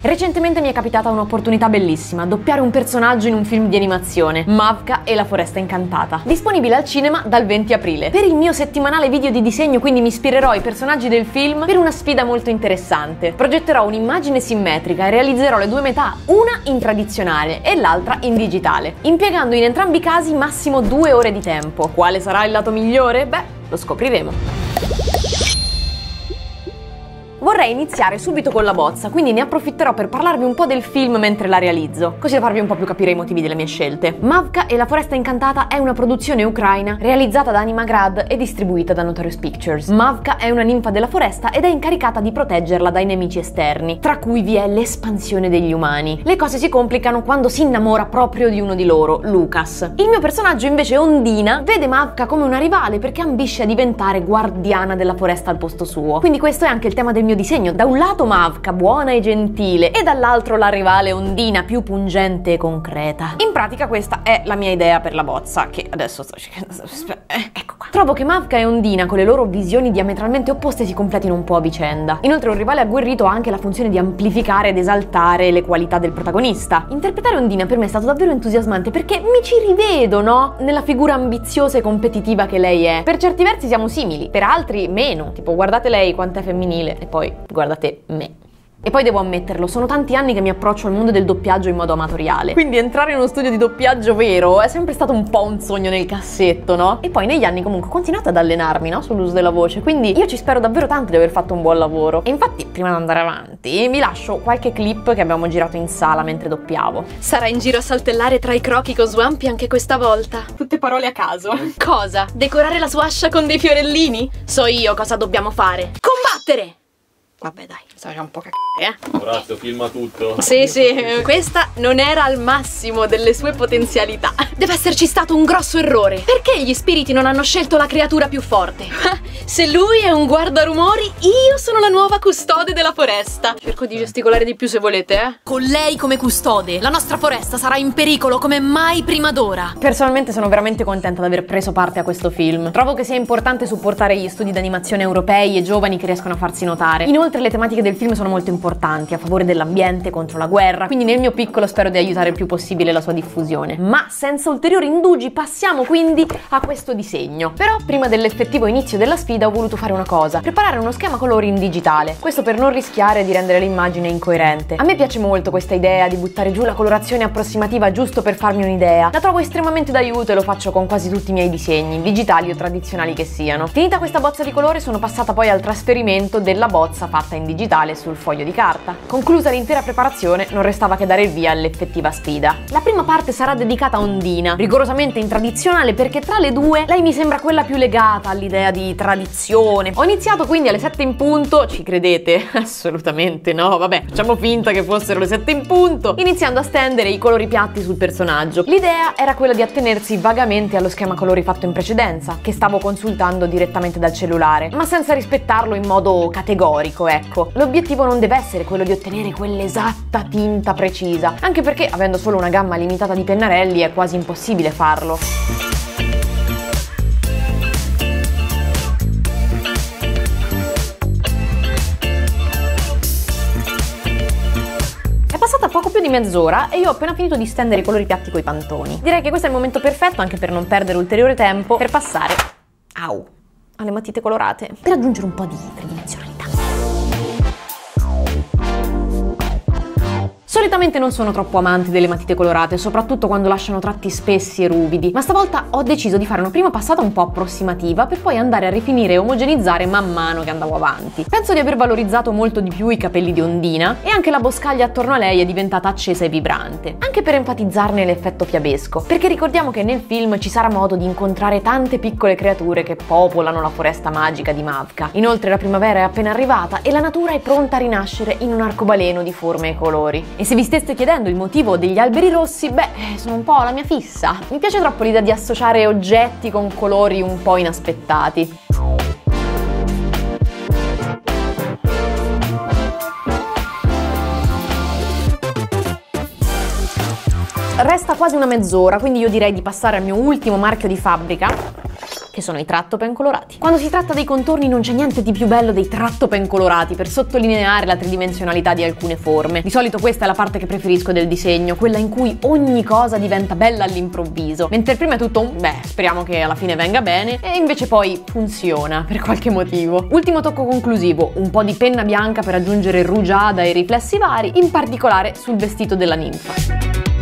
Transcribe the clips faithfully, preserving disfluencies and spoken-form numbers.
Recentemente mi è capitata un'opportunità bellissima, doppiare un personaggio in un film di animazione, Mavka e la foresta incantata, disponibile al cinema dal venti aprile. Per il mio settimanale video di disegno quindi mi ispirerò ai personaggi del film per una sfida molto interessante. Progetterò un'immagine simmetrica e realizzerò le due metà, una in tradizionale e l'altra in digitale, impiegando in entrambi i casi massimo due ore di tempo. Quale sarà il lato migliore? Beh, lo scopriremo. Vorrei iniziare subito con la bozza, quindi ne approfitterò per parlarvi un po' del film mentre la realizzo, così da farvi un po' più capire i motivi delle mie scelte. Mavka e la foresta incantata è una produzione ucraina realizzata da Animagrad e distribuita da Notorious Pictures. Mavka è una ninfa della foresta ed è incaricata di proteggerla dai nemici esterni, tra cui vi è l'espansione degli umani. Le cose si complicano quando si innamora proprio di uno di loro, Lucas. Il mio personaggio invece, Ondina, vede Mavka come una rivale perché ambisce a diventare guardiana della foresta al posto suo. Quindi questo è anche il tema del mio disegno, da un lato Mavka, buona e gentile, e dall'altro la rivale Ondina, più pungente e concreta. In pratica questa è la mia idea per la bozza, che adesso sto cercando... Eh, ecco qua. Trovo che Mavka e Ondina, con le loro visioni diametralmente opposte, si completino un po' a vicenda. Inoltre un rivale agguerrito ha anche la funzione di amplificare ed esaltare le qualità del protagonista. Interpretare Ondina per me è stato davvero entusiasmante perché mi ci rivedo, no? Nella figura ambiziosa e competitiva che lei è. Per certi versi siamo simili, per altri meno. Tipo, guardate lei quanto è femminile e poi guardate me. E poi devo ammetterlo, sono tanti anni che mi approccio al mondo del doppiaggio in modo amatoriale. Quindi entrare in uno studio di doppiaggio vero è sempre stato un po' un sogno nel cassetto, no? E poi negli anni comunque ho continuato ad allenarmi, no? Sull'uso della voce, quindi io ci spero davvero tanto di aver fatto un buon lavoro. E infatti, prima di andare avanti, vi lascio qualche clip che abbiamo girato in sala mentre doppiavo. Sarà in giro a saltellare tra i crochi con Swampy anche questa volta. Tutte parole a caso. Cosa? Decorare la sua ascia con dei fiorellini? So io cosa dobbiamo fare. Combattere! Vabbè dai, mi faceva un po' cacare, eh. Orazio, filma tutto. Sì, sì, questa non era al massimo delle sue potenzialità. Deve esserci stato un grosso errore. Perché gli spiriti non hanno scelto la creatura più forte? Se lui è un guardarumori, io sono la nuova custode della foresta. Cerco di gesticolare di più se volete, eh. Con lei come custode, la nostra foresta sarà in pericolo come mai prima d'ora. Personalmente sono veramente contenta di aver preso parte a questo film. Trovo che sia importante supportare gli studi d'animazione europei e giovani che riescono a farsi notare. Inoltre le tematiche del film sono molto importanti, a favore dell'ambiente, contro la guerra, quindi nel mio piccolo spero di aiutare il più possibile la sua diffusione. Ma senza ulteriori indugi passiamo quindi a questo disegno. Però prima dell'effettivo inizio della sfida ho voluto fare una cosa, preparare uno schema colori in digitale, questo per non rischiare di rendere l'immagine incoerente. A me piace molto questa idea di buttare giù la colorazione approssimativa giusto per farmi un'idea, la trovo estremamente d'aiuto e lo faccio con quasi tutti i miei disegni, digitali o tradizionali che siano. Finita questa bozza di colore sono passata poi al trasferimento della bozza fatta in digitale sul foglio di carta. Conclusa l'intera preparazione, non restava che dare il via all'effettiva sfida. La prima parte sarà dedicata a Ondina, rigorosamente in tradizionale perché tra le due lei mi sembra quella più legata all'idea di tradizione. Ho iniziato quindi alle sette in punto, ci credete? Assolutamente no, vabbè, facciamo finta che fossero le sette in punto, iniziando a stendere i colori piatti sul personaggio. L'idea era quella di attenersi vagamente allo schema colori fatto in precedenza, che stavo consultando direttamente dal cellulare, ma senza rispettarlo in modo categorico, ecco. L'obiettivo non deve essere quello di ottenere quell'esatta tinta precisa, anche perché avendo solo una gamma limitata di pennarelli è quasi impossibile farlo. È passata poco più di mezz'ora e io ho appena finito di stendere i colori piatti coi pantoni. Direi che questo è il momento perfetto, anche per non perdere ulteriore tempo, per passare au, alle matite colorate, per aggiungere un po' di tridimensionalità. Solitamente non sono troppo amante delle matite colorate, soprattutto quando lasciano tratti spessi e ruvidi, ma stavolta ho deciso di fare una prima passata un po' approssimativa per poi andare a rifinire e omogenizzare man mano che andavo avanti. Penso di aver valorizzato molto di più i capelli di Ondina e anche la boscaglia attorno a lei è diventata accesa e vibrante, anche per enfatizzarne l'effetto fiabesco, perché ricordiamo che nel film ci sarà modo di incontrare tante piccole creature che popolano la foresta magica di Mavka. Inoltre la primavera è appena arrivata e la natura è pronta a rinascere in un arcobaleno di forme e colori. E se vi steste chiedendo il motivo degli alberi rossi, beh, sono un po' la mia fissa. Mi piace troppo l'idea di associare oggetti con colori un po' inaspettati. Resta quasi una mezz'ora, quindi io direi di passare al mio ultimo marchio di fabbrica, che sono i trattopen colorati. Quando si tratta dei contorni non c'è niente di più bello dei trattopen colorati per sottolineare la tridimensionalità di alcune forme. Di solito questa è la parte che preferisco del disegno, quella in cui ogni cosa diventa bella all'improvviso, mentre prima è tutto un beh, speriamo che alla fine venga bene, e invece poi funziona per qualche motivo. Ultimo tocco conclusivo, un po' di penna bianca per aggiungere rugiada e riflessi vari, in particolare sul vestito della ninfa.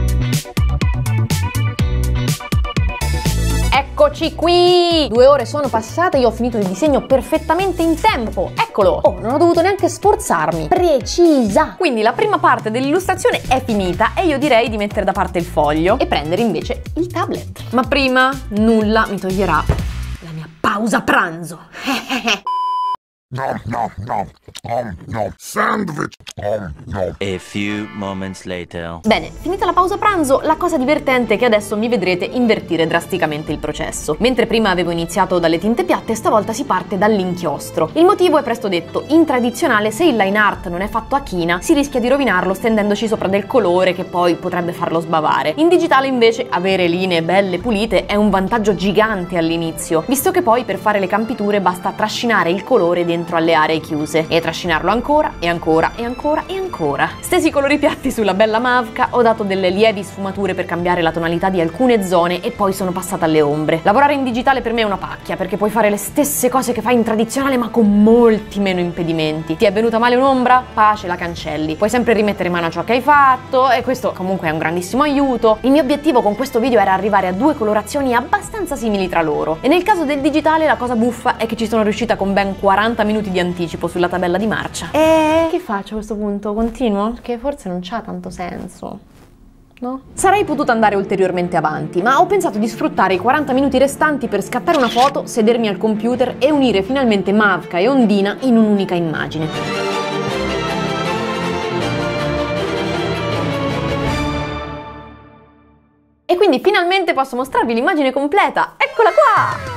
Eccoci qui! Due ore sono passate, io ho finito il disegno perfettamente in tempo. Eccolo! Oh, non ho dovuto neanche sforzarmi. Precisa! Quindi la prima parte dell'illustrazione è finita e io direi di mettere da parte il foglio e prendere invece il tablet. Ma prima nulla mi toglierà la mia pausa pranzo. No, no, no, no, no, sandwich, no, no. A few moments later. Bene, finita la pausa pranzo, la cosa divertente è che adesso mi vedrete invertire drasticamente il processo. Mentre prima avevo iniziato dalle tinte piatte, stavolta si parte dall'inchiostro. Il motivo è presto detto: in tradizionale, se il line art non è fatto a china, si rischia di rovinarlo stendendoci sopra del colore che poi potrebbe farlo sbavare. In digitale invece avere linee belle pulite è un vantaggio gigante all'inizio, visto che poi per fare le campiture basta trascinare il colore dentro alle aree chiuse e trascinarlo ancora e ancora e ancora e ancora. Stesi colori piatti sulla bella Mavka, ho dato delle lievi sfumature per cambiare la tonalità di alcune zone e poi sono passata alle ombre. Lavorare in digitale per me è una pacchia, perché puoi fare le stesse cose che fai in tradizionale ma con molti meno impedimenti. Ti è venuta male un'ombra? Pace, la cancelli. Puoi sempre rimettere mano a ciò che hai fatto e questo comunque è un grandissimo aiuto. Il mio obiettivo con questo video era arrivare a due colorazioni abbastanza simili tra loro e nel caso del digitale la cosa buffa è che ci sono riuscita con ben quaranta minuti di anticipo sulla tabella di marcia. E che faccio a questo punto? Continuo? Perché forse non c'ha tanto senso. No? Sarei potuta andare ulteriormente avanti, ma ho pensato di sfruttare i quaranta minuti restanti per scattare una foto, sedermi al computer e unire finalmente Mavka e Ondina in un'unica immagine. E quindi finalmente posso mostrarvi l'immagine completa. Eccola qua!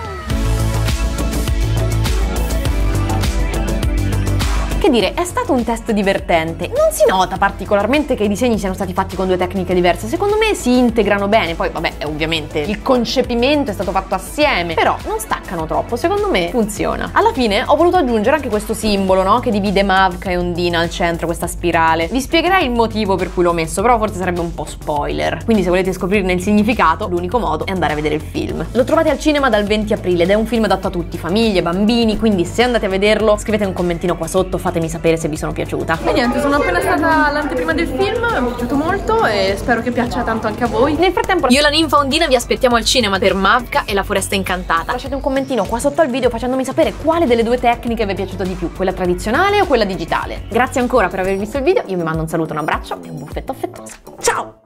Che dire, è stato un test divertente. Non si nota particolarmente che i disegni siano stati fatti con due tecniche diverse. Secondo me si integrano bene. Poi vabbè, ovviamente il concepimento è stato fatto assieme, però non staccano troppo. Secondo me funziona. Alla fine ho voluto aggiungere anche questo simbolo, no? Che divide Mavka e Ondina al centro, questa spirale. Vi spiegherei il motivo per cui l'ho messo, però forse sarebbe un po' spoiler. Quindi se volete scoprirne il significato, l'unico modo è andare a vedere il film. Lo trovate al cinema dal venti aprile ed è un film adatto a tutti, famiglie, bambini, quindi se andate a vederlo scrivete un commentino qua sotto, fatemi sapere se vi sono piaciuta. E niente, sono appena stata all'anteprima del film, mi è piaciuto molto e spero che piaccia tanto anche a voi. Nel frattempo io e la ninfa Ondina vi aspettiamo al cinema per Mavka e la foresta incantata. Lasciate un commentino qua sotto al video facendomi sapere quale delle due tecniche vi è piaciuta di più, quella tradizionale o quella digitale. Grazie ancora per aver visto il video, io vi mando un saluto, un abbraccio e un buffetto affettuoso. Ciao!